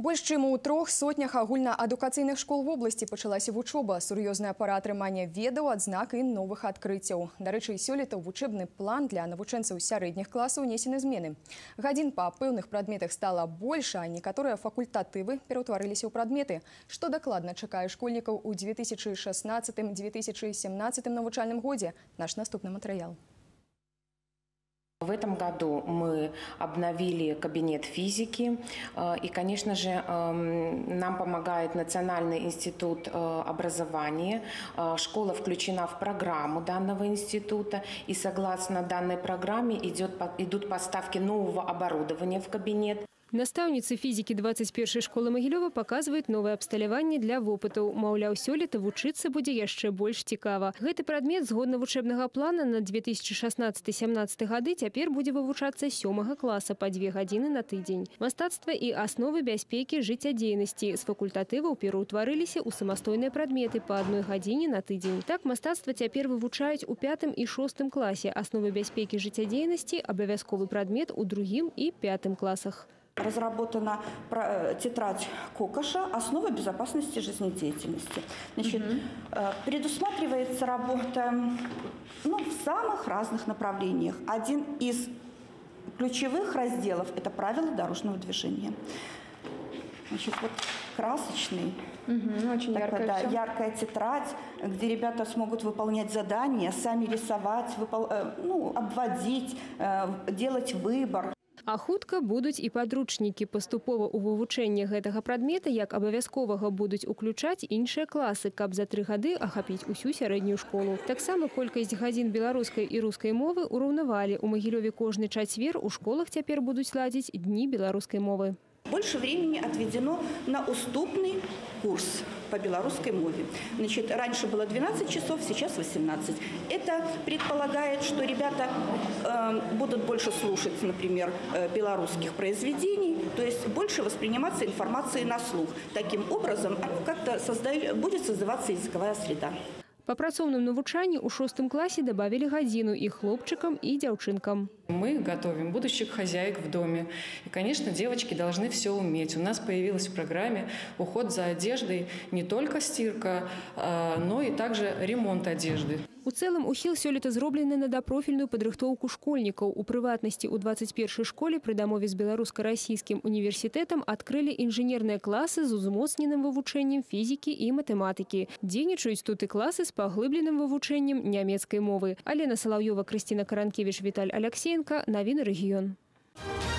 Больш чым у 3 сотнях агульнаадукацыйных школ вобласці пачалася вучоба. Сур'ёзная пара атрымання ведаў, адзнак і новых адкрыццяў. Дарэчы, сёлета ў вучэбны план для навучэнцаў сярэдніх класаў унесены змены. Гадзін па пэўных прадметах стала больш, а некаторыя факультатывы пераўтварыліся ў прадметы. Што дакладна чакае школьнікаў у 2016-2017 навучальным годзе? Наш наступны матэрыял. В этом году мы обновили кабинет физики, и, конечно же, нам помогает Национальный институт образования. Школа включена в программу данного института, и согласно данной программе идут поставки нового оборудования в кабинет. Настаўніцы фізікі 21-й школы Магілёва паказваюць новае абсталяванне для вопытаў. Маўляў, сёлета вучыцца будзе яшчэ больш цікава. Гэты прадмет згодна вучэбнага плана на 2016-17 гады цяпер будзе вывучацца з 7 класа па 2 гадзіны на тыдзень. Мастацтва і асновы бяспекі жыццядзейнасці з факультатываў пераўтварыліся ў самастойныя прадметы па 1 гадзіне на тыдзень. Так, мастацтва цяпер вывучаюць у 5 і 6 класе. Асновы бяспекі жыццядзейнасці абавязковы прадмет у 2 і 5 класах. Разработана тетрадь Кокоша «Основы безопасности жизнедеятельности». Значит, предусматривается работа в самых разных направлениях. Один из ключевых разделов – это правила дорожного движения. Значит, вот красочный, очень яркая тетрадь, где ребята смогут выполнять задания, сами рисовать, обводить, делать выбор. А хутка будуць і падручнікі. Паступова ў вывучэнне гэтага прадмета як абавязковага будуць уключаць іншыя класы, каб за 3 гады ахапіць усю сярэднюю школу. Таксама колькасць гадзін беларускай і рускай мовы ўраўнавалі. У Магілёве кожны чацвер у школах цяпер будуць ладзіць дні беларускай мовы. Больше времени отведено на уступный курс по белорусской мове. Значит, раньше было 12 часов, сейчас 18. Это предполагает, что ребята будут больше слушать, например, белорусских произведений, то есть больше восприниматься информацией на слух. Таким образом, как-то будет создаваться языковая среда. По працоўным навучанні ў 6 класе добавили гадзіну и хлопчикам, и девчонкам. Мы готовим будущих хозяек в доме. И, конечно, девочки должны все уметь. У нас появилась в программе уход за одеждой, не только стирка, но и также ремонт одежды. У цэлым ухіл сёлета зроблены на дапрофільную падрыхтоўку школьнікаў. У прыватнасці ў 21-й школе пры дамове з беларуска-расійскім універсітэтам адкрылі інжынерныя класы з узмоцненым вывучэннем фізікі і матэматыкі. Дзейнічаюць тут і класы з паглыбленым вывучэннем нямецкай мовы. Алена Салаўёва, Крысціна Каранкевіч, Віталь Аляксеенка. Навіны рэгіён.